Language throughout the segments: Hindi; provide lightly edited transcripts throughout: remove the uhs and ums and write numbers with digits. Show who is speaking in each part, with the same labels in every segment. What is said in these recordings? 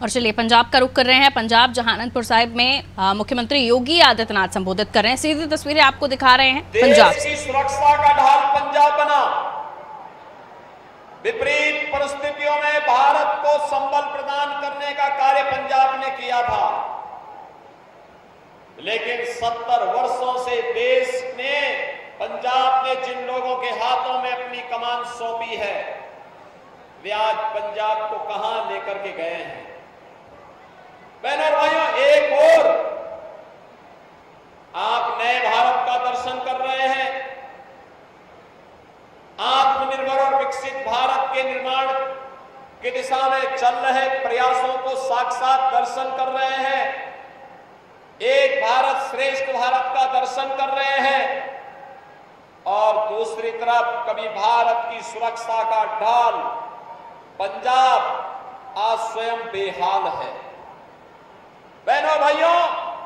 Speaker 1: और चलिए पंजाब का रुख कर रहे हैं। पंजाब जहां आनंदपुर साहिब में मुख्यमंत्री योगी आदित्यनाथ संबोधित कर रहे हैं। सीधी तस्वीरें आपको दिखा रहे हैं पंजाब
Speaker 2: देश की सुरक्षा का ढाल पंजाब बना। विपरीत परिस्थितियों में भारत को संबल प्रदान करने का कार्य पंजाब ने किया था, लेकिन 70 वर्षों से देश ने, पंजाब ने जिन लोगों के हाथों में अपनी कमान सौंपी है, वे आज पंजाब को कहां लेकर के गए हैं। बहनों और भाइयों, एक और आप नए भारत का दर्शन कर रहे हैं, आत्मनिर्भर और विकसित भारत के निर्माण की दिशा में चल रहे प्रयासों को साक्षात दर्शन कर रहे हैं। एक भारत श्रेष्ठ भारत का दर्शन कर रहे हैं और दूसरी तरफ कभी भारत की सुरक्षा का ढाल पंजाब आज स्वयं बेहाल है। बहनों भाइयों,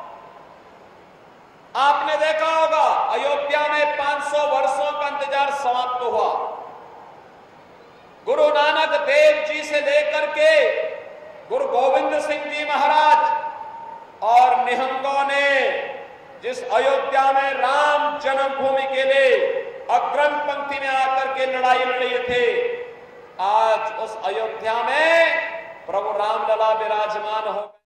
Speaker 2: आपने देखा होगा अयोध्या में 500 वर्षों का इंतजार समाप्त हुआ। गुरु नानक देव जी से लेकर के गुरु गोविंद सिंह जी महाराज और निहंगों ने जिस अयोध्या में राम जन्मभूमि के लिए अग्रम पंक्ति में आकर के लड़ाई लड़े थे, आज उस अयोध्या में प्रभु रामलला विराजमान हो